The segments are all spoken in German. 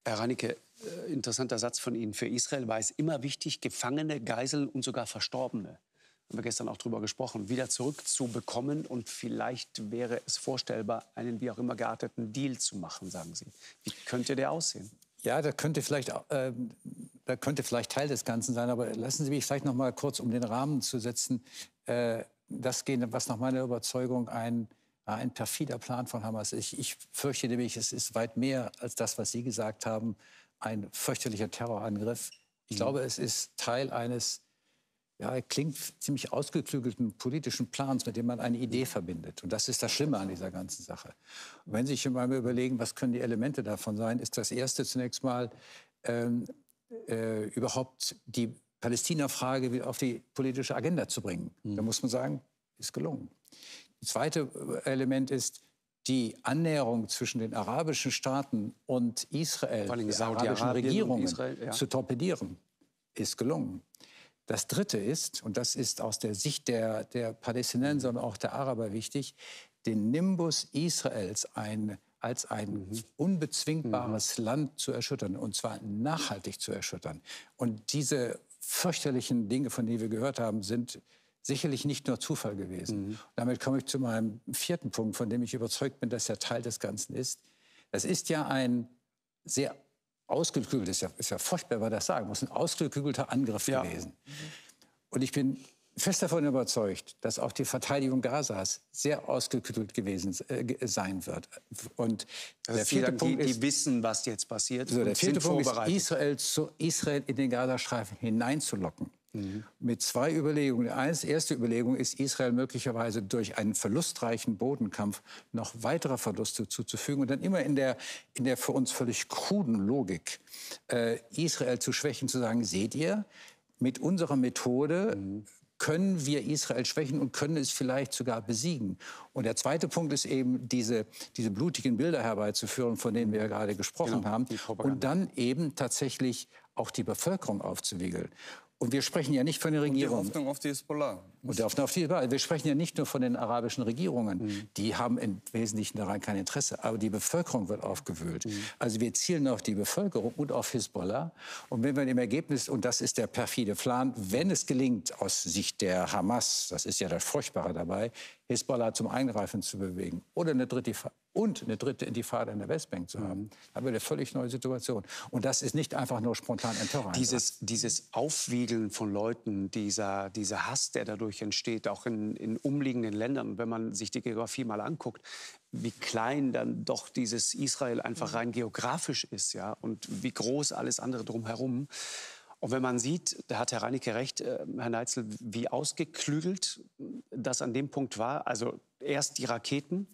Herr Reinecke, interessanter Satz von Ihnen. Für Israel war es immer wichtig, Gefangene, Geiseln und sogar Verstorbene, haben wir gestern auch darüber gesprochen, wieder zurückzubekommen. Und vielleicht wäre es vorstellbar, einen wie auch immer gearteten Deal zu machen, sagen Sie. Wie könnte der aussehen? Ja, da könnte vielleicht Teil des Ganzen sein. Aber lassen Sie mich vielleicht noch mal kurz, um den Rahmen zu setzen, das gehen, was nach meiner Überzeugung ein perfider Plan von Hamas ist. Ich fürchte nämlich, es ist weit mehr als das, was Sie gesagt haben, ein fürchterlicher Terrorangriff. Ich glaube, es ist Teil eines, ja, klingt ziemlich ausgeklügelten politischen Plans, mit dem man eine Idee verbindet. Und das ist das Schlimme an dieser ganzen Sache. Und wenn Sie sich mal überlegen, was können die Elemente davon sein, ist das Erste zunächst mal überhaupt die Palästina-Frage wieder auf die politische Agenda zu bringen. Da muss man sagen, ist gelungen. Das zweite Element ist die Annäherung zwischen den arabischen Staaten und Israel, die arabischen Regierungen, zu torpedieren, ist gelungen. Das Dritte ist, und das ist aus der Sicht der Palästinenser und auch der Araber wichtig, den Nimbus Israels als ein unbezwingbares Land zu erschüttern, und zwar nachhaltig zu erschüttern. Und diese fürchterlichen Dinge, von denen wir gehört haben, sind sicherlich nicht nur Zufall gewesen. Damit komme ich zu meinem vierten Punkt, von dem ich überzeugt bin, dass er Teil des Ganzen ist. Das ist ja ein sehr ausgeklügeltes, ist ja furchtbar, wenn man das sagen muss, ein ausgeklügelter Angriff gewesen. Und ich bin fest davon überzeugt, dass auch die Verteidigung Gazas sehr ausgeklügelt gewesen sein wird. Und der vierte Punkt ist, die wissen, was jetzt passiert. So, der vierte Punkt ist, Israel in den Gazastreifen hineinzulocken. Mit zwei Überlegungen. Die erste Überlegung ist, Israel möglicherweise durch einen verlustreichen Bodenkampf noch weitere Verluste zuzufügen und dann immer in der für uns völlig kruden Logik Israel zu schwächen, zu sagen, seht ihr, mit unserer Methode können wir Israel schwächen und können es vielleicht sogar besiegen. Und der zweite Punkt ist eben, diese blutigen Bilder herbeizuführen, von denen wir ja gerade gesprochen haben, und dann eben tatsächlich auch die Bevölkerung aufzuwiegeln. Und wir sprechen ja nicht von den Regierungen. Und die Hoffnung auf die Hisbollah. Und die Hoffnung auf die Hisbollah. Wir sprechen ja nicht nur von den arabischen Regierungen. Die haben im Wesentlichen daran kein Interesse. Aber die Bevölkerung wird aufgewühlt. Also wir zielen auf die Bevölkerung und auf Hisbollah. Und wenn wir im Ergebnis, und das ist der perfide Plan, wenn es gelingt, aus Sicht der Hamas, das ist ja das Furchtbare dabei, Hisbollah zum Eingreifen zu bewegen oder eine dritte Intifada in der Westbank zu haben, haben wir eine völlig neue Situation. Und das ist nicht einfach nur spontan ein Terrorangriff. Dieses Aufwiegeln von Leuten, dieser Hass, der dadurch entsteht, auch in umliegenden Ländern, wenn man sich die Geografie mal anguckt, wie klein dann doch dieses Israel einfach rein geografisch ist, ja, und wie groß alles andere drumherum. Und wenn man sieht, da hat Herr Reinecke recht, Herr Neitzel, wie ausgeklügelt das an dem Punkt war. Also erst die Raketen,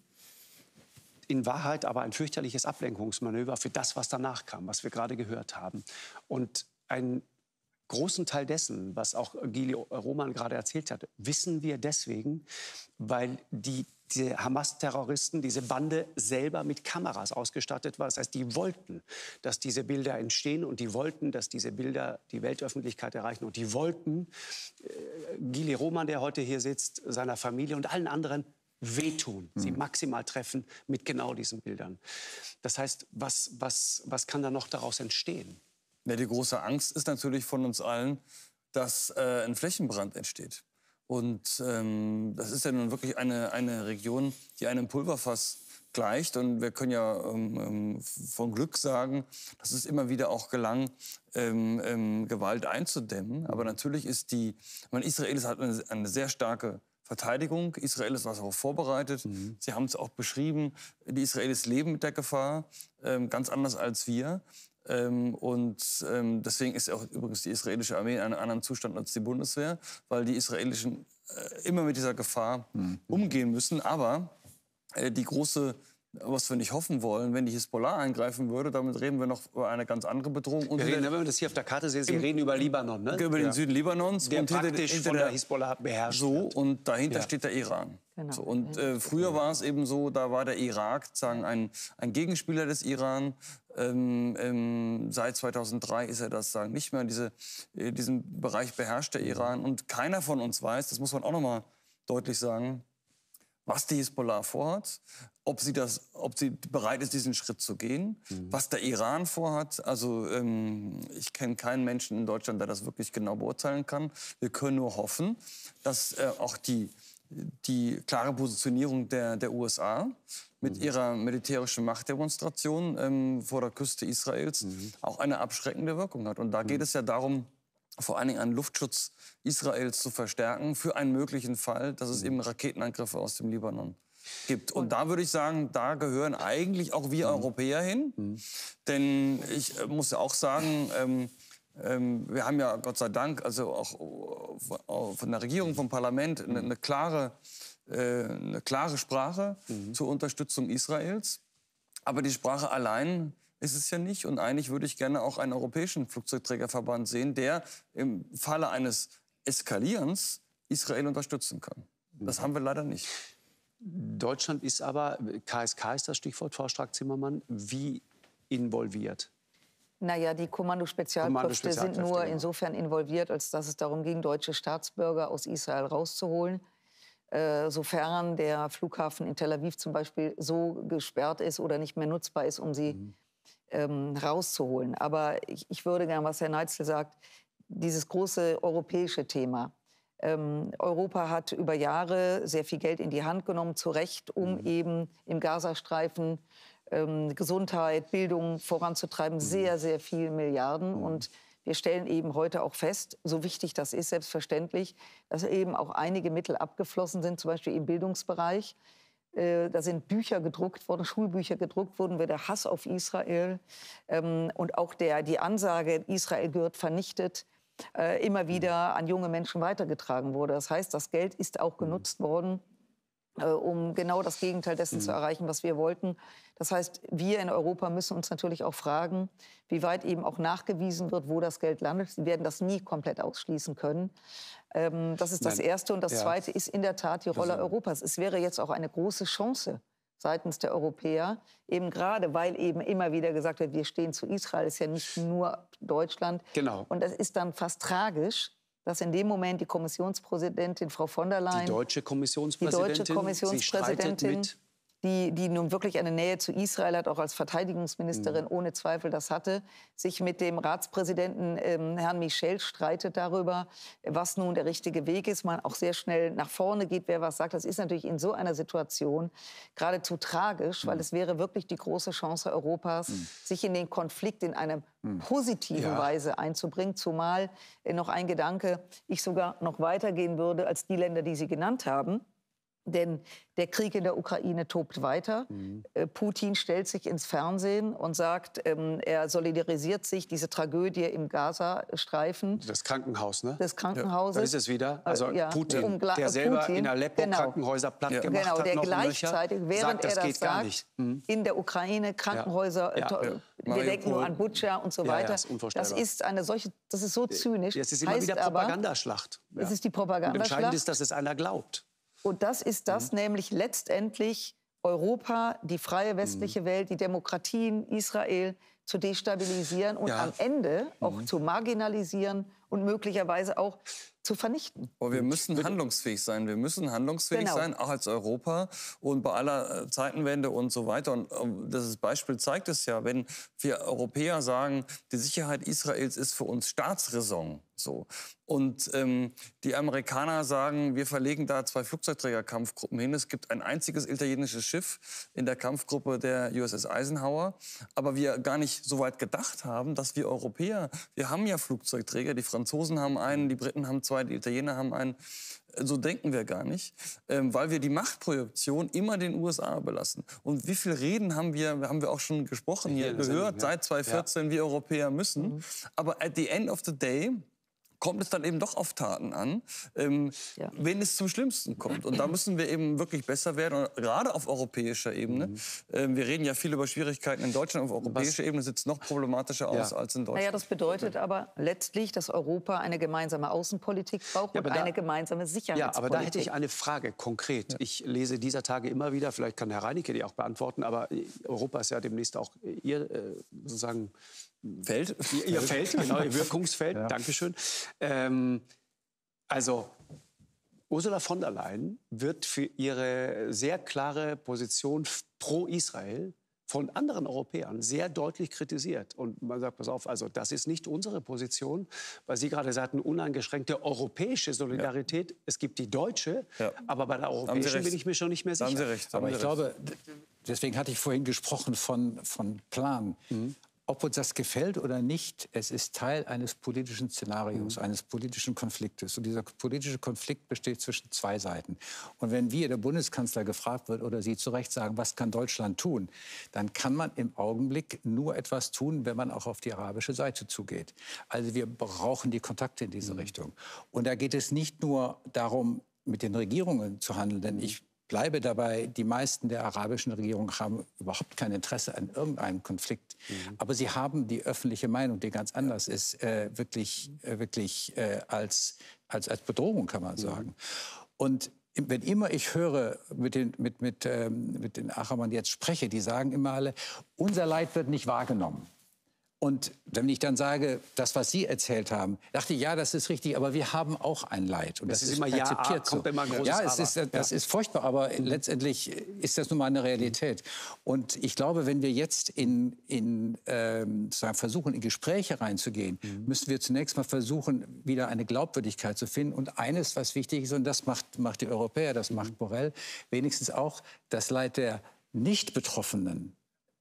in Wahrheit aber ein fürchterliches Ablenkungsmanöver für das, was danach kam, was wir gerade gehört haben. Und einen großen Teil dessen, was auch Gili Roman gerade erzählt hat, wissen wir deswegen, weil diese Hamas-Terroristen, diese Bande selber mit Kameras ausgestattet war. Das heißt, die wollten, dass diese Bilder entstehen und die wollten, dass diese Bilder die Weltöffentlichkeit erreichen. Und die wollten Gili Roman, der heute hier sitzt, seiner Familie und allen anderen wehtun, sie maximal treffen mit genau diesen Bildern. Das heißt, was kann da noch daraus entstehen? Ja, die große Angst ist natürlich von uns allen, dass ein Flächenbrand entsteht. Und das ist ja nun wirklich eine Region, die einem Pulverfass gleicht. Und wir können ja von Glück sagen, dass es immer wieder auch gelang, Gewalt einzudämmen. Aber natürlich ist Israel hat eine sehr starke Verteidigung. Israel ist darauf vorbereitet. Sie haben es auch beschrieben. Die Israelis leben mit der Gefahr, ganz anders als wir. Deswegen ist auch übrigens die israelische Armee in einem anderen Zustand als die Bundeswehr, weil die Israelischen immer mit dieser Gefahr umgehen müssen. Aber die große, was wir nicht hoffen wollen, wenn die Hisbollah eingreifen würde, damit reden wir noch über eine ganz andere Bedrohung. Und wenn man das hier auf der Karte sieht, Sie reden über Libanon, ne? Über den Süden Libanons. Der praktisch von der Hisbollah beherrscht wird. Und dahinter steht der Iran. Genau. So, und früher war es eben so, da war der Irak sozusagen ein Gegenspieler des Iran. Seit 2003 ist er das sagen nicht mehr. Diesen Bereich beherrscht der Iran. Und keiner von uns weiß, das muss man auch noch mal deutlich sagen, was die Hisbollah vorhat, ob sie bereit ist, diesen Schritt zu gehen, was der Iran vorhat. Also ich kenne keinen Menschen in Deutschland, der das wirklich genau beurteilen kann. Wir können nur hoffen, dass auch die klare Positionierung der USA mit ihrer militärischen Machtdemonstration vor der Küste Israels auch eine abschreckende Wirkung hat. Und da geht es ja darum, vor allen Dingen einen Luftschutz Israels zu verstärken für einen möglichen Fall, dass es eben Raketenangriffe aus dem Libanon gibt. Und da würde ich sagen, da gehören eigentlich auch wir Europäer hin. Denn ich muss ja auch sagen, wir haben ja Gott sei Dank, also auch von der Regierung, vom Parlament, eine klare Sprache zur Unterstützung Israels. Aber die Sprache allein ist es ja nicht. Und eigentlich würde ich gerne auch einen europäischen Flugzeugträgerverband sehen, der im Falle eines Eskalierens Israel unterstützen kann. Das haben wir leider nicht. Deutschland ist aber, KSK ist das Stichwort, Frau Strack-Zimmermann, wie involviert? Naja, die Kommando-Spezialkräfte sind nur insofern involviert, als dass es darum ging, deutsche Staatsbürger aus Israel rauszuholen. Sofern der Flughafen in Tel Aviv zum Beispiel so gesperrt ist oder nicht mehr nutzbar ist, um sie rauszuholen. Aber ich würde gerne, was Herr Neitzel sagt, dieses große europäische Thema. Europa hat über Jahre sehr viel Geld in die Hand genommen, zu Recht, um eben im Gazastreifen Gesundheit, Bildung voranzutreiben. Sehr, sehr viele Milliarden. Und wir stellen eben heute auch fest, so wichtig das ist, selbstverständlich, dass eben auch einige Mittel abgeflossen sind, zum Beispiel im Bildungsbereich. Da sind Bücher gedruckt worden, Schulbücher gedruckt worden, der Hass auf Israel und auch die Ansage, Israel gehört vernichtet, immer wieder an junge Menschen weitergetragen wurde. Das heißt, das Geld ist auch genutzt worden, um genau das Gegenteil dessen zu erreichen, was wir wollten. Das heißt, wir in Europa müssen uns natürlich auch fragen, wie weit eben auch nachgewiesen wird, wo das Geld landet. Sie werden das nie komplett ausschließen können. Das ist das Erste. Und das Zweite ist in der Tat die Rolle Europas. Es wäre jetzt auch eine große Chance seitens der Europäer, eben gerade, weil eben immer wieder gesagt wird, wir stehen zu Israel, ist ja nicht nur Deutschland. Genau. Und das ist dann fast tragisch, dass in dem Moment die Kommissionspräsidentin Frau von der Leyen, die deutsche Kommissionspräsidentin, sie streitet mit, die nun wirklich eine Nähe zu Israel hat, auch als Verteidigungsministerin ohne Zweifel das hatte, sich mit dem Ratspräsidenten Herrn Michel streitet darüber, was nun der richtige Weg ist, man auch sehr schnell nach vorne geht, wer was sagt. Das ist natürlich in so einer Situation geradezu tragisch, weil es wäre wirklich die große Chance Europas, sich in den Konflikt in einer positiven Weise einzubringen. Zumal noch ein Gedanke, ich sogar noch weitergehen würde als die Länder, die Sie genannt haben. Denn der Krieg in der Ukraine tobt weiter. Putin stellt sich ins Fernsehen und sagt, er solidarisiert sich, diese Tragödie im Gazastreifen. Das Krankenhaus, ne? Des Krankenhauses. Da ist es wieder. Also Putin, der selber in Aleppo Krankenhäuser platt gemacht hat. Der gleichzeitig, während er das sagt, in der Ukraine Krankenhäuser, wir denken nur an Butscha und so weiter. Das ist eine solche, das ist so zynisch. Es ist immer wieder Propagandaschlacht. Es ist die Propagandaschlacht. Und entscheidend ist, dass es einer glaubt. Und das ist das, nämlich letztendlich Europa, die freie westliche Welt, die Demokratien, Israel zu destabilisieren und am Ende auch zu marginalisieren und möglicherweise auch zu vernichten. Aber wir müssen handlungsfähig sein. Wir müssen handlungsfähig sein, auch als Europa und bei aller Zeitenwende und so weiter. Und das Beispiel zeigt es ja, wenn wir Europäer sagen, die Sicherheit Israels ist für uns Staatsräson. So. Und die Amerikaner sagen, wir verlegen da 2 Flugzeugträgerkampfgruppen hin. Es gibt ein einziges italienisches Schiff in der Kampfgruppe der USS Eisenhower. Aber wir gar nicht so weit gedacht haben, dass wir Europäer, wir haben ja Flugzeugträger, die Franzosen haben einen, die Briten haben 2, die Italiener haben einen. So denken wir gar nicht, weil wir die Machtprojektion immer den USA belassen. Und wie viel Reden haben wir auch schon gesprochen hier gehört, seit 2014, wir Europäer müssen. Aber at the end of the day kommt es dann eben doch auf Taten an, wenn es zum Schlimmsten kommt. Und da müssen wir eben wirklich besser werden, und gerade auf europäischer Ebene. Wir reden ja viel über Schwierigkeiten in Deutschland, auf europäischer Ebene sieht es noch problematischer aus als in Deutschland. Naja, das bedeutet aber letztlich, dass Europa eine gemeinsame Außenpolitik braucht und eine gemeinsame Sicherheitspolitik. Ja, aber da hätte ich eine Frage konkret. Ich lese dieser Tage immer wieder, vielleicht kann Herr Reinicke die auch beantworten, aber Europa ist ja demnächst auch Ihr sozusagen Feld? Ihr Feld, genau, Ihr Wirkungsfeld. Dankeschön. Also Ursula von der Leyen wird für ihre sehr klare Position pro Israel von anderen Europäern sehr deutlich kritisiert. Und man sagt, pass auf, also das ist nicht unsere Position, weil Sie gerade sagten, uneingeschränkte europäische Solidarität. Es gibt die deutsche, aber bei der europäischen bin ich mir schon nicht mehr sicher. Da haben Sie recht. Aber ich glaube, deswegen hatte ich vorhin gesprochen von Plan. Ob uns das gefällt oder nicht, es ist Teil eines politischen Szenarios, eines politischen Konfliktes. Und dieser politische Konflikt besteht zwischen zwei Seiten. Und wenn der Bundeskanzler gefragt wird oder Sie zu Recht sagen, was kann Deutschland tun, dann kann man im Augenblick nur etwas tun, wenn man auch auf die arabische Seite zugeht. Also wir brauchen die Kontakte in diese Richtung. Und da geht es nicht nur darum, mit den Regierungen zu handeln, denn ich bleibe dabei, die meisten der arabischen Regierungen haben überhaupt kein Interesse an irgendeinem Konflikt. Aber sie haben die öffentliche Meinung, die ganz anders ist, wirklich als Bedrohung, kann man sagen. Und wenn immer ich höre, mit den Arabern jetzt spreche, die sagen immer alle, unser Leid wird nicht wahrgenommen. Und wenn ich dann sage, das, was Sie erzählt haben, dachte ich, ja, das ist richtig, aber wir haben auch ein Leid. Und das ist immer akzeptiert so. Immer ein großes ja, das ist furchtbar, aber letztendlich ist das nun mal eine Realität. Und ich glaube, wenn wir jetzt versuchen, in Gespräche reinzugehen, müssen wir zunächst mal versuchen, wieder eine Glaubwürdigkeit zu finden. Und eines, was wichtig ist, und das macht die Europäer, das macht Borrell, wenigstens auch das Leid der nicht Betroffenen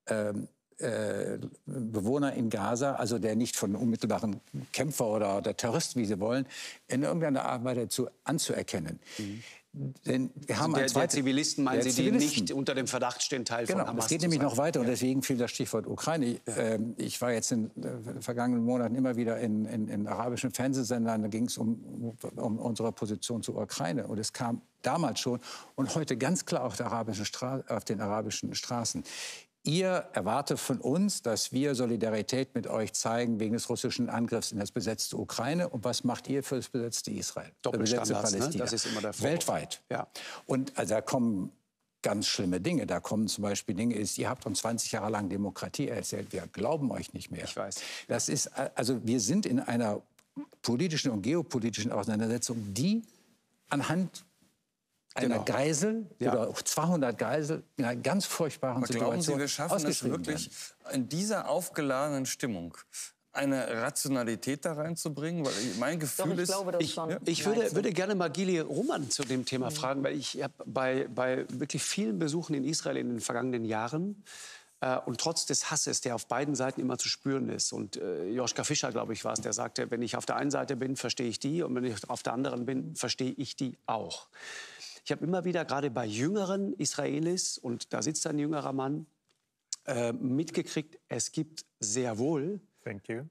Bewohner in Gaza, also der nicht von unmittelbaren Kämpfer oder Terrorist, wie sie wollen, in irgendeiner Art dazu anzuerkennen. Denn wir haben der Zivilisten, meinen Sie, die nicht unter dem Verdacht stehen, Teil von Hamas zu sein? Es geht nämlich noch weiter und deswegen fiel das Stichwort Ukraine. Ich war jetzt in den vergangenen Monaten immer wieder in arabischen Fernsehsendern, da ging es um unsere Position zur Ukraine und es kam damals schon und heute ganz klar auf den arabischen Straßen. Ihr erwartet von uns, dass wir Solidarität mit euch zeigen wegen des russischen Angriffs in das besetzte Ukraine. Und was macht ihr für das besetzte Israel? Doppelstandards, besetzte Palästina. Das ist immer der Vorwurf. Weltweit. Ja. Und also da kommen ganz schlimme Dinge. Da kommen zum Beispiel Dinge, ihr habt uns 20 Jahre lang Demokratie erzählt. Wir glauben euch nicht mehr. Ich weiß. Das ist, also wir sind in einer politischen und geopolitischen Auseinandersetzung, die anhand einer Geisel oder 200 Geisel in einer ganz furchtbaren Situation. Glauben Sie, wir schaffen es wirklich in dieser aufgeladenen Stimmung eine Rationalität da reinzubringen? Weil mein Gefühl ist... Ich würde gerne mal Gili Roman zu dem Thema fragen, weil ich habe bei wirklich vielen Besuchen in Israel in den vergangenen Jahren und trotz des Hasses, der auf beiden Seiten immer zu spüren ist. Und Joschka Fischer, glaube ich, war es, der sagte, wenn ich auf der einen Seite bin, verstehe ich die. Und wenn ich auf der anderen bin, verstehe ich die auch. Ich habe immer wieder, gerade bei jüngeren Israelis, und da sitzt ein jüngerer Mann, mitgekriegt, es gibt sehr wohl... Thank you.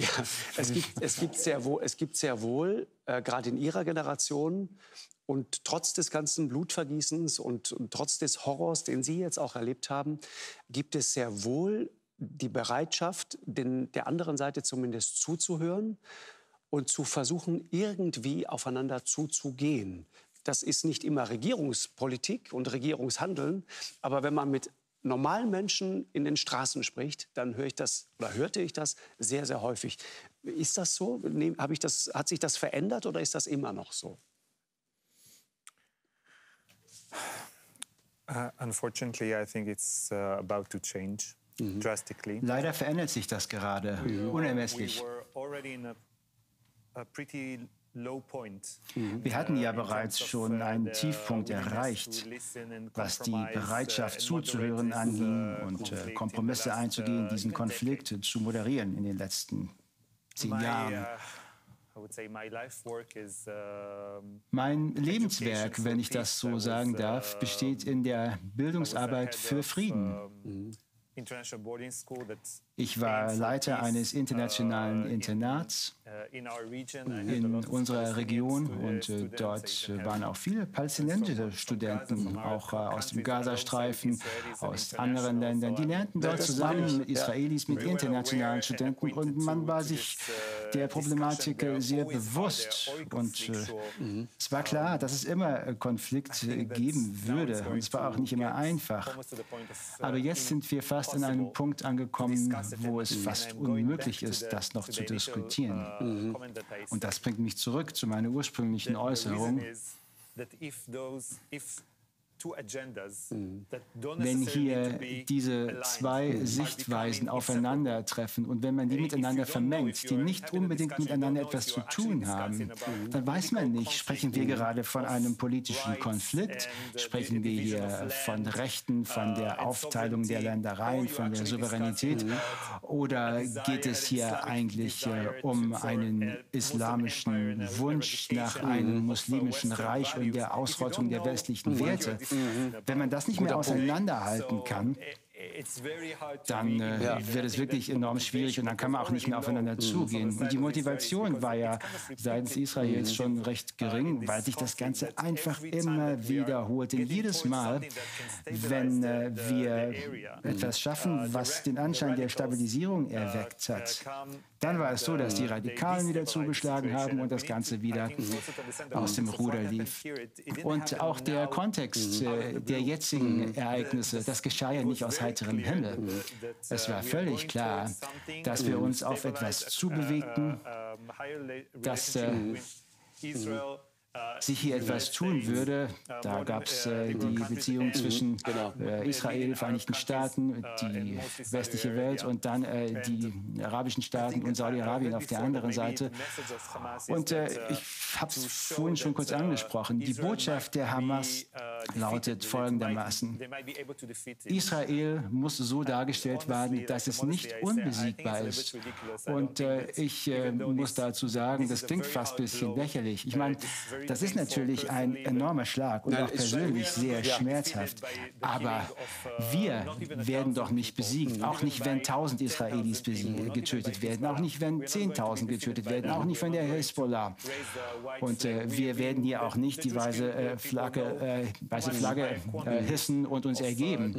Es gibt sehr wohl, gerade in Ihrer Generation, und trotz des ganzen Blutvergießens und trotz des Horrors, den Sie jetzt auch erlebt haben, gibt es sehr wohl die Bereitschaft, der anderen Seite zumindest zuzuhören und zu versuchen, irgendwie aufeinander zuzugehen. Das ist nicht immer Regierungspolitik und Regierungshandeln, aber wenn man mit normalen Menschen in den Straßen spricht, dann hörte ich das sehr, sehr häufig. Ist das so? Hat sich das verändert oder ist das immer noch so? Unfortunately, I think it's about to change drastically. Leider verändert sich das gerade unermesslich. Wir hatten ja bereits schon einen Tiefpunkt erreicht, was die Bereitschaft zuzuhören anging und Kompromisse einzugehen, diesen Konflikt zu moderieren in den letzten 10 Jahren. Mein Lebenswerk, wenn ich das so sagen darf, besteht in der Bildungsarbeit für Frieden. Ich war Leiter eines internationalen Internats in unserer Region und dort waren auch viele palästinensische Studenten, auch aus dem Gazastreifen, aus anderen Ländern. Die lernten dort zusammen, Israelis mit internationalen Studenten, und man war sich der Problematik sehr bewusst. Und es war klar, dass es immer Konflikt geben würde und es war auch nicht immer einfach. Aber jetzt sind wir fast an einem Punkt angekommen, wo es fast unmöglich ist, das noch zu diskutieren. Und das bringt mich zurück zu meiner ursprünglichen Äußerung. Wenn hier diese zwei Sichtweisen aufeinandertreffen und wenn man die miteinander vermengt, die nicht unbedingt miteinander etwas zu tun haben, dann weiß man nicht, sprechen wir gerade von einem politischen Konflikt, sprechen wir hier von Rechten, von der Aufteilung der Ländereien, von der Souveränität, oder geht es hier eigentlich um einen islamischen Wunsch nach einem muslimischen Reich und der Ausrottung der westlichen Werte? Wenn man das nicht mehr auseinanderhalten kann, dann wird es wirklich enorm schwierig und dann kann man auch nicht mehr aufeinander zugehen. Und die Motivation war ja seitens Israels schon recht gering, weil sich das Ganze einfach immer wiederholte. Jedes Mal, wenn wir etwas schaffen, was den Anschein der Stabilisierung erweckt hat, dann war es so, dass die Radikalen wieder zugeschlagen haben und das Ganze wieder aus dem Ruder lief. Und auch der Kontext der jetzigen Ereignisse, das geschah ja nicht aus heiterem Himmel. Es war völlig klar, dass wir uns auf etwas zubewegten, dass sich hier etwas tun würde. Da gab es die Beziehung zwischen Israel, Vereinigten Staaten, die westliche Welt und dann die arabischen Staaten und Saudi-Arabien auf der anderen Seite. Und ich habe es vorhin schon kurz angesprochen. Die Botschaft der Hamas lautet folgendermaßen: Israel muss so dargestellt werden, dass es nicht unbesiegbar ist. Und ich muss dazu sagen, das klingt fast ein bisschen lächerlich. Ich meine, das ist natürlich ein enormer Schlag und auch persönlich sehr schmerzhaft. Aber wir werden doch nicht besiegt. Auch nicht, wenn 1000 Israelis getötet werden. Auch nicht, wenn 10.000 getötet werden. Auch nicht, wenn der Hezbollah. Und wir werden hier auch nicht die weiße Flagge hissen und uns ergeben.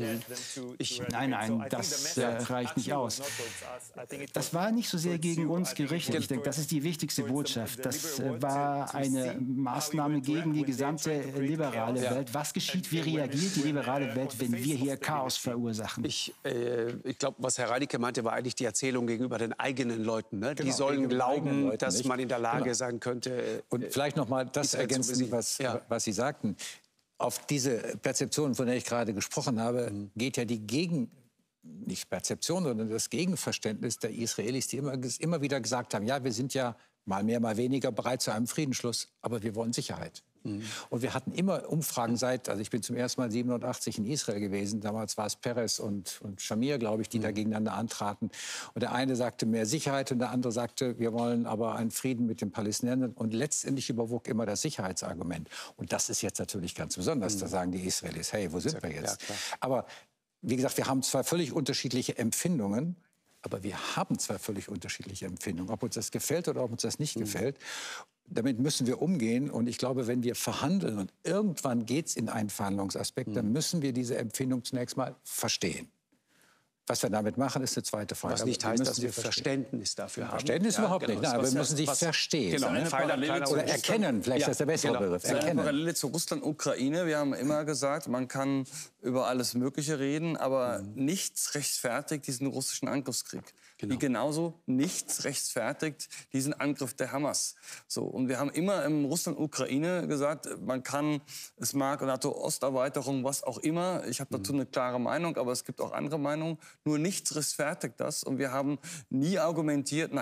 Nein, das reicht nicht aus. Das war nicht so sehr gegen uns gerichtet. Ich denke, das ist die wichtigste Botschaft. Das war eine Maßnahme gegen die gesamte liberale Welt. Was geschieht, wie reagiert die liberale Welt, wenn wir hier Chaos verursachen? Ich glaube, was Herr Radike meinte, war eigentlich die Erzählung gegenüber den eigenen Leuten. Ne? Die sollen glauben, dass man in der Lage sein könnte. Und vielleicht noch mal das ergänzen, was Sie sagten. Auf diese Perzeption, von der ich gerade gesprochen habe, geht ja nicht Perzeption, sondern das Gegenverständnis der Israelis, die immer wieder gesagt haben, ja, wir sind ja mal mehr, mal weniger bereit zu einem Friedensschluss, aber wir wollen Sicherheit. Und wir hatten immer Umfragen also ich bin zum ersten Mal 1987 in Israel gewesen, damals war es Peres und Shamir, glaube ich, die da gegeneinander antraten. Und der eine sagte mehr Sicherheit und der andere sagte, wir wollen aber einen Frieden mit den Palästinensern. Und letztendlich überwog immer das Sicherheitsargument. Und das ist jetzt natürlich ganz besonders, da sagen die Israelis, hey, wo sind wir jetzt? Ja, aber wie gesagt, wir haben zwei völlig unterschiedliche Empfindungen. Aber wir haben zwei völlig unterschiedliche Empfindungen. Ob uns das gefällt oder ob uns das nicht gefällt, damit müssen wir umgehen. Und ich glaube, wenn wir verhandeln und irgendwann geht es in einen Verhandlungsaspekt, dann müssen wir diese Empfindung zunächst mal verstehen. Was wir damit machen, ist eine zweite Frage. Was nicht heißt, dass wir Verständnis dafür haben. Verständnis überhaupt nicht. Nein, aber wir müssen sich verstehen. Genau, oder erkennen, vielleicht ist das der bessere Begriff. Erkennen. Parallele zu Russland, Ukraine. Wir haben immer gesagt, man kann über alles Mögliche reden, aber nichts rechtfertigt diesen russischen Angriffskrieg. Wie genauso nichts rechtfertigt diesen Angriff der Hamas. So, und wir haben immer im Russland-Ukraine gesagt, es mag NATO-Osterweiterung, was auch immer. Ich habe dazu eine klare Meinung, aber es gibt auch andere Meinungen. Nur nichts rechtfertigt das. Und wir haben nie argumentiert,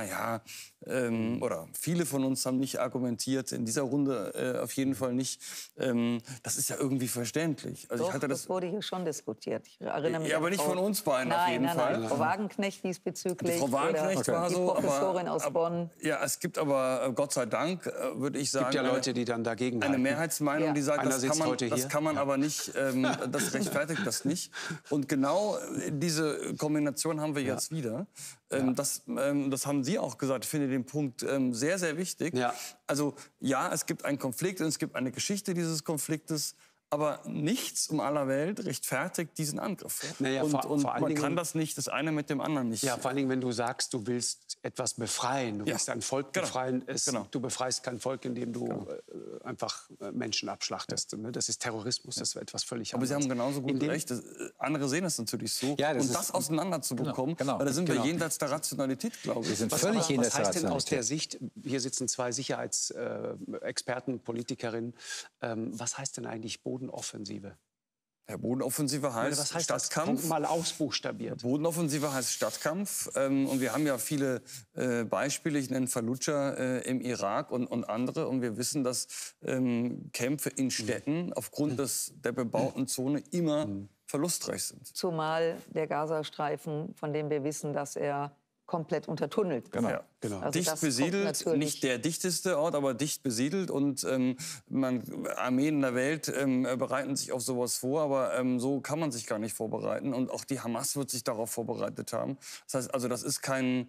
oder viele von uns haben nicht argumentiert, in dieser Runde auf jeden Fall nicht. Das ist ja irgendwie verständlich. Also Doch, das wurde hier schon diskutiert. Ich erinnere mich aber nicht von uns beiden auf jeden Fall. Frau Wagenknecht diesbezüglich. Frau Wagenknecht war so, die Professorin aus Bonn. Ja, es gibt aber, Gott sei Dank, würde ich sagen... Es gibt ja Leute, die dann dagegen eine Mehrheitsmeinung, die sagt, das kann man aber nicht, das rechtfertigt das nicht. Und genau diese Kombination haben wir jetzt wieder. Das haben Sie auch gesagt. Ich finde den Punkt sehr, sehr wichtig. Ja. Also ja, es gibt einen Konflikt und es gibt eine Geschichte dieses Konfliktes. Aber nichts um aller Welt rechtfertigt diesen Angriff. Naja, und vor allen man Dingen, kann das nicht, das eine mit dem anderen nicht. Ja, vor allen Dingen, wenn du sagst, du willst etwas befreien, du willst ein Volk befreien. Du befreist kein Volk, indem du einfach Menschen abschlachtest. Ne? Das ist Terrorismus, das ist etwas völlig anderes. Aber Sie haben genauso gut recht. Andere sehen es natürlich so. Ja, und das auseinanderzubekommen, weil da sind wir jenseits der Rationalität, glaube ich. Wir sind völlig jenseits der Was heißt denn Rationalität. aus der Sicht, hier sitzen zwei Sicherheitsexperten, Politikerinnen, was heißt denn eigentlich Bodenoffensive? Ja, Bodenoffensive heißt, was heißt Stadtkampf. Das? Mal ausbuchstabiert. Bodenoffensive heißt Stadtkampf. Und wir haben ja viele Beispiele, ich nenne Fallujah im Irak und andere. Und wir wissen, dass Kämpfe in Städten aufgrund der bebauten Zone immer verlustreich sind. Zumal der Gazastreifen, von dem wir wissen, dass er komplett untertunnelt ist. Genau. Ja. Genau. Also Dicht besiedelt, nicht der dichteste Ort, aber dicht besiedelt. Und Armeen in der Welt bereiten sich auf sowas vor, aber so kann man sich gar nicht vorbereiten. Und auch die Hamas wird sich darauf vorbereitet haben. Das heißt, also das ist kein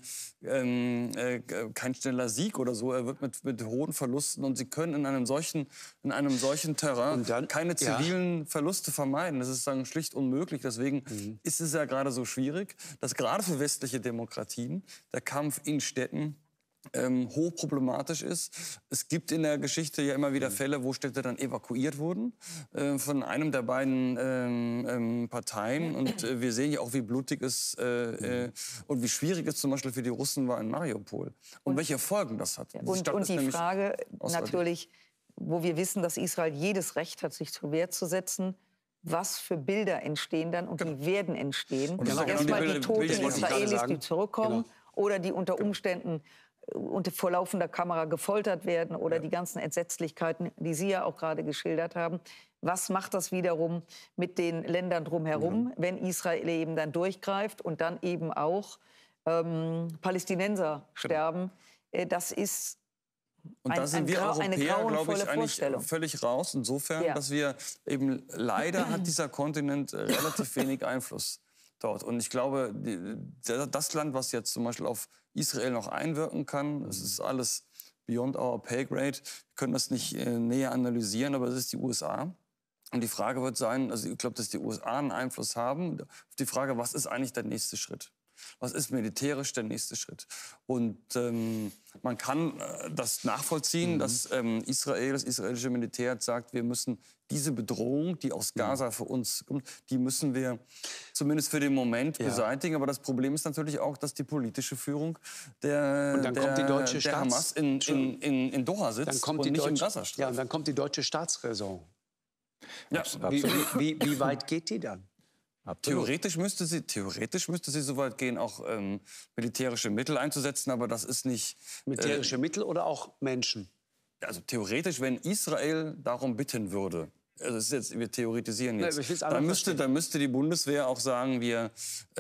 schneller Sieg oder so. Er wird mit hohen Verlusten, und sie können in einem solchen Terrain keine zivilen Verluste vermeiden. Das ist schlicht unmöglich. Deswegen ist es ja gerade so schwierig, dass gerade für westliche Demokratien der Kampf in Städten hochproblematisch ist. Es gibt in der Geschichte ja immer wieder Fälle, wo Städte dann evakuiert wurden von einem der beiden Parteien. Und wir sehen ja auch, wie blutig es und wie schwierig es zum Beispiel für die Russen war in Mariupol. Und welche Folgen das hat. Und die Frage natürlich, wo wir wissen, dass Israel jedes Recht hat, sich zur Wehr zu setzen, was für Bilder entstehen dann, und die werden entstehen. Erstmal die toten Israelis, die zurückkommen, oder die unter Umständen vor laufender Kamera gefoltert werden, oder die ganzen Entsetzlichkeiten, die Sie ja auch gerade geschildert haben. Was macht das wiederum mit den Ländern drumherum, wenn Israel eben dann durchgreift und dann eben auch Palästinenser sterben? Das ist und da sind wir Europäer, glaube ich, eigentlich Vorstellung. völlig raus. Insofern, dass wir eben, leider hat dieser Kontinent relativ wenig Einfluss dort. Und ich glaube, das Land, was jetzt zum Beispiel auf Israel noch einwirken kann, das ist alles beyond our pay grade. Wir können das nicht näher analysieren, aber es ist die USA. Und die Frage wird sein, also ich glaube, dass die USA einen Einfluss haben, auf die Frage, was ist eigentlich der nächste Schritt? Was ist militärisch der nächste Schritt? Und man kann das nachvollziehen, dass das israelische Militär sagt, wir müssen diese Bedrohung, die aus Gaza für uns kommt, die müssen wir zumindest für den Moment beseitigen. Aber das Problem ist natürlich auch, dass die politische Führung der Hamas in Doha sitzt und nicht im Gazastreifen. Ja, und dann kommt die deutsche Staatsräson. Ja. Wie weit geht die dann? Theoretisch müsste sie so weit gehen, auch militärische Mittel einzusetzen, aber das ist nicht... Militärische Mittel oder auch Menschen? Also theoretisch, wenn Israel darum bitten würde, also das ist jetzt, wir theoretisieren jetzt, dann müsste die Bundeswehr auch sagen, wir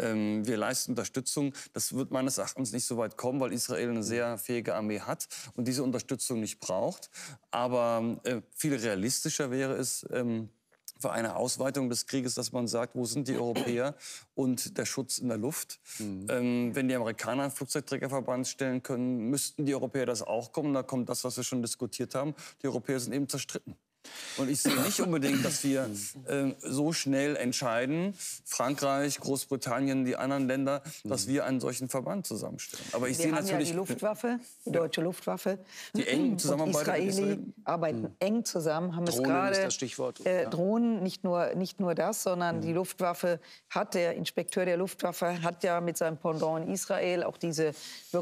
leisten Unterstützung. Das wird meines Erachtens nicht so weit kommen, weil Israel eine sehr fähige Armee hat und diese Unterstützung nicht braucht. Aber viel realistischer wäre es, für eine Ausweitung des Krieges, dass man sagt, wo sind die Europäer und der Schutz in der Luft. Wenn die Amerikaner einen Flugzeugträgerverband stellen können, müssten die Europäer das auch kommen. Da kommt das, was wir schon diskutiert haben. Die Europäer sind eben zerstritten. Und ich sehe nicht unbedingt, dass wir so schnell entscheiden, Frankreich, Großbritannien, die anderen Länder, dass wir einen solchen Verband zusammenstellen. Aber ich sehe natürlich ja die Luftwaffe, die deutsche Luftwaffe. Die eng zusammenarbeiten. Israeli arbeiten eng zusammen, haben Drohnen es gerade. Ist das Stichwort. Drohnen, nicht nur das, sondern die Luftwaffe der Inspekteur der Luftwaffe hat ja mit seinem Pendant in Israel auch dieses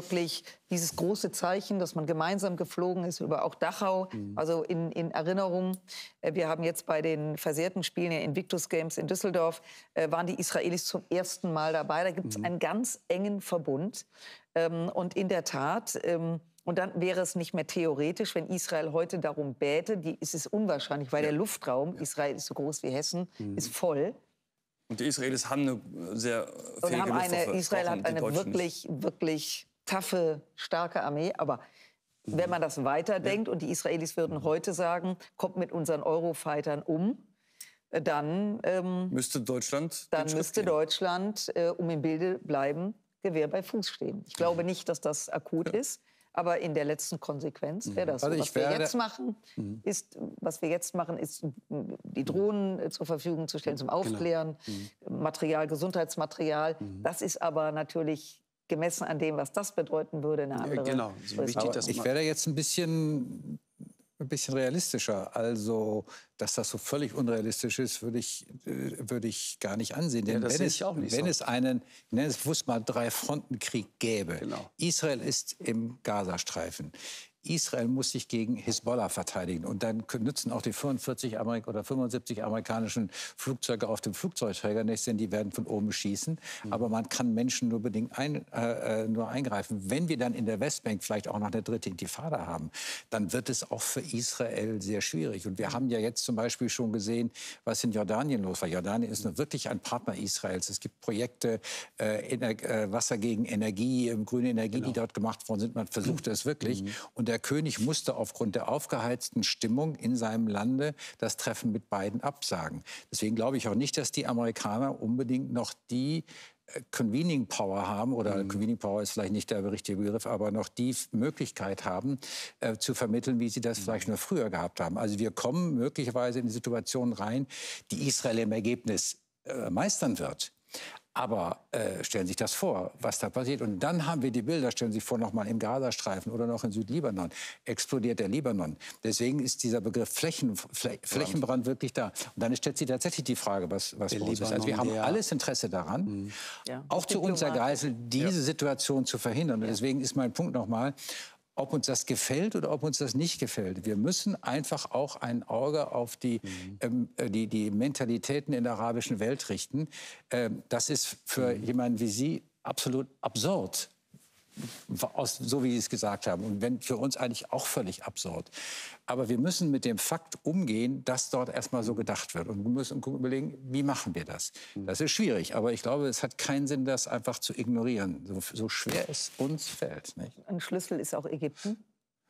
große Zeichen, dass man gemeinsam geflogen ist über auch Dachau, also in Erinnerung. Wir haben jetzt bei den versehrten Spielen der Invictus Games in Düsseldorf, waren die Israelis zum ersten Mal dabei. Da gibt es einen ganz engen Verbund. Und in der Tat, und dann wäre es nicht mehr theoretisch, wenn Israel heute darum bäte, ist es unwahrscheinlich, weil der Luftraum, Israel ist so groß wie Hessen, ist voll. Und die Israelis haben eine sehr fähige Luftwaffe. Israel hat eine wirklich taffe, starke Armee, aber wenn man das weiterdenkt und die Israelis würden heute sagen, kommt mit unseren Eurofightern um, dann müsste Deutschland, um im Bilde bleiben, Gewehr bei Fuß stehen. Ich glaube nicht, dass das akut ist, Aber in der letzten Konsequenz wäre das so. Was wir jetzt machen, ist die Drohnen zur Verfügung zu stellen zum Aufklären, Material, Gesundheitsmaterial. Das ist aber natürlich gemessen an dem, was das bedeuten würde, eine andere. Genau. So wichtig, dass ich werde jetzt ein bisschen realistischer. Also, dass das so völlig unrealistisch ist, würde ich gar nicht ansehen. Denn das wenn es einen, ich nenne es bewusst mal, Drei-Fronten-Krieg gäbe, Israel ist im Gazastreifen. Israel muss sich gegen Hisbollah verteidigen. Und dann nützen auch die 45 oder 75 amerikanischen Flugzeuge auf dem Flugzeugträger nichts, denn die werden von oben schießen. Aber man kann Menschen nur bedingt nur eingreifen. Wenn wir dann in der Westbank vielleicht auch noch eine dritte Intifada haben, dann wird es auch für Israel sehr schwierig. Und wir haben ja jetzt zum Beispiel schon gesehen, was in Jordanien los war. Jordanien ist nur wirklich ein Partner Israels. Es gibt Projekte, Wasser gegen Energie, grüne Energie, die dort gemacht worden sind. Man versucht es wirklich. Und der König musste aufgrund der aufgeheizten Stimmung in seinem Lande das Treffen mit beiden absagen. Deswegen glaube ich auch nicht, dass die Amerikaner unbedingt noch die Convening Power haben, oder Convening Power ist vielleicht nicht der richtige Begriff, aber noch die Möglichkeit haben, zu vermitteln, wie sie das vielleicht nur früher gehabt haben. Also wir kommen möglicherweise in die Situation rein, die Israel im Ergebnis meistern wird. Aber stellen Sie sich das vor, was da passiert. Und dann haben wir die Bilder, stellen Sie sich vor, noch mal im Gazastreifen oder noch in Südlibanon, explodiert der Libanon. Deswegen ist dieser Begriff Flächenbrand wirklich da. Und dann stellt sich tatsächlich die Frage, was bei uns ist. Also wir haben alles Interesse daran, auch zu unserer Geisel, diese Situation zu verhindern. Und deswegen ist mein Punkt noch mal, ob uns das gefällt oder ob uns das nicht gefällt. Wir müssen einfach auch ein Auge auf die Mentalitäten in der arabischen Welt richten. Das ist für jemanden wie Sie absolut absurd, so wie Sie es gesagt haben. Und für uns eigentlich auch völlig absurd. Aber wir müssen mit dem Fakt umgehen, dass dort erstmal so gedacht wird. Und wir müssen überlegen, wie machen wir das? Das ist schwierig, aber ich glaube, es hat keinen Sinn, das einfach zu ignorieren, so schwer es uns fällt. Nicht? Ein Schlüssel ist auch Ägypten.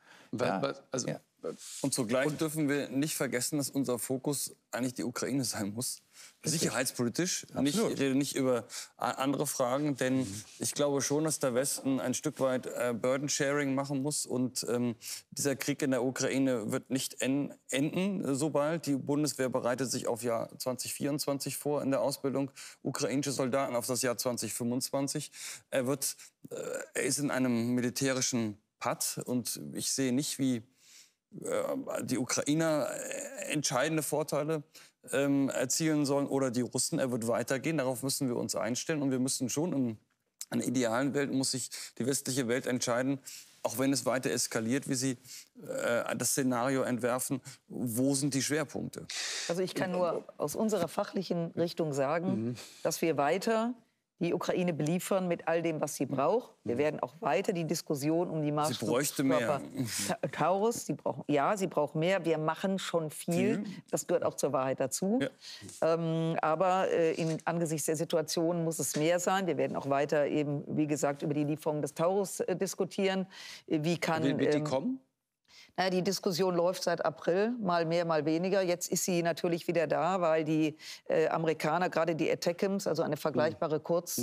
Und zugleich dürfen wir nicht vergessen, dass unser Fokus eigentlich die Ukraine sein muss. Sicherheitspolitisch. Ich rede nicht über andere Fragen, denn ich glaube schon, dass der Westen ein Stück weit Burden-Sharing machen muss. Und dieser Krieg in der Ukraine wird nicht enden so bald. Die Bundeswehr bereitet sich auf Jahr 2024 vor in der Ausbildung ukrainische Soldaten auf das Jahr 2025. Er ist in einem militärischen Patt und ich sehe nicht, wie die Ukrainer entscheidende Vorteile erzielen sollen oder die Russen. Er wird weitergehen, darauf müssen wir uns einstellen. Und wir müssen schon, in einer idealen Welt muss sich die westliche Welt entscheiden, auch wenn es weiter eskaliert, wie Sie das Szenario entwerfen, wo sind die Schwerpunkte? Also ich kann nur aus unserer fachlichen Richtung sagen, dass wir weiter die Ukraine beliefern mit all dem, was sie braucht. Wir werden auch weiter die Diskussion um die Marschflugkörper Taurus, sie braucht mehr. Wir machen schon viel. Das gehört auch zur Wahrheit dazu. Ja. Aber angesichts der Situation muss es mehr sein. Wir werden auch weiter eben, wie gesagt, über die Lieferung des Taurus diskutieren. Wird die kommen? Die Diskussion läuft seit April, mal mehr, mal weniger. Jetzt ist sie natürlich wieder da, weil die Amerikaner, gerade die ATACMS, also eine vergleichbare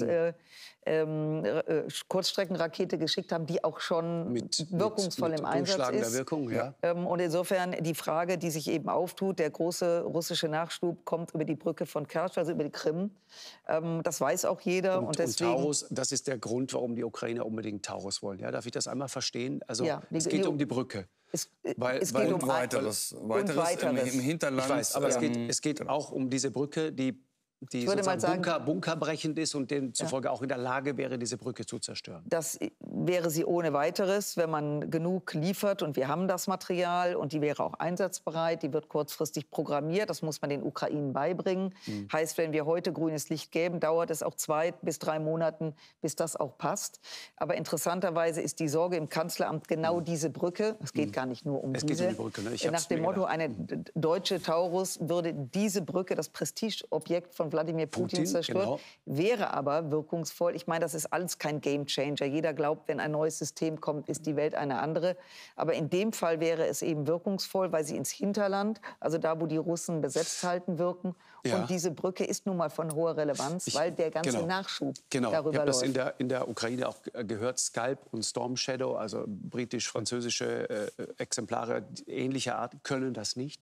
Kurzstreckenrakete geschickt haben, die auch schon wirkungsvoll im Einsatz ist. Wirkung, ja. Und insofern die Frage, die sich eben auftut, der große russische Nachschub kommt über die Brücke von Kertsch, also über die Krim. Das weiß auch jeder. Und deswegen, Taurus, das ist der Grund, warum die Ukrainer unbedingt Taurus wollen. Ja, darf ich das einmal verstehen? Also es geht um die Brücke. Es geht um weiteres im Hinterland. Ich weiß, aber es geht auch um diese Brücke, die sozusagen bunkerbrechend ist und demzufolge auch in der Lage wäre, diese Brücke zu zerstören. Das wäre sie ohne weiteres, wenn man genug liefert. Und wir haben das Material und die wäre auch einsatzbereit. Die wird kurzfristig programmiert. Das muss man den Ukrainen beibringen. Heißt, wenn wir heute grünes Licht geben, dauert es auch 2 bis 3 Monate, bis das auch passt. Aber interessanterweise ist die Sorge im Kanzleramt genau diese Brücke. Es geht gar nicht nur um diese. Geht um die Brücke, ne? Nach dem Motto, eine deutsche Taurus würde diese Brücke, das Prestigeobjekt von Wladimir Putin zerstört. Genau. Wäre aber wirkungsvoll. Ich meine, das ist alles kein Gamechanger. Jeder glaubt, wenn ein neues System kommt, ist die Welt eine andere. Aber in dem Fall wäre es eben wirkungsvoll, weil sie ins Hinterland, also da, wo die Russen besetzt halten, wirken. Ja. Und diese Brücke ist nun mal von hoher Relevanz, weil der ganze Nachschub darüber ich habe das läuft. in der Ukraine auch gehört, Scalp und Storm Shadow, also britisch-französische Exemplare ähnlicher Art, können das nicht.